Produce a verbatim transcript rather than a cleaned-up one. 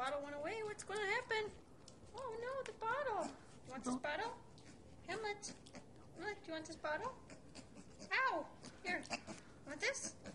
bottle went away. What's going to happen? Oh no, the bottle. You want this bottle? Hamlet. Look, do you want this bottle? Ow! Here. Want this?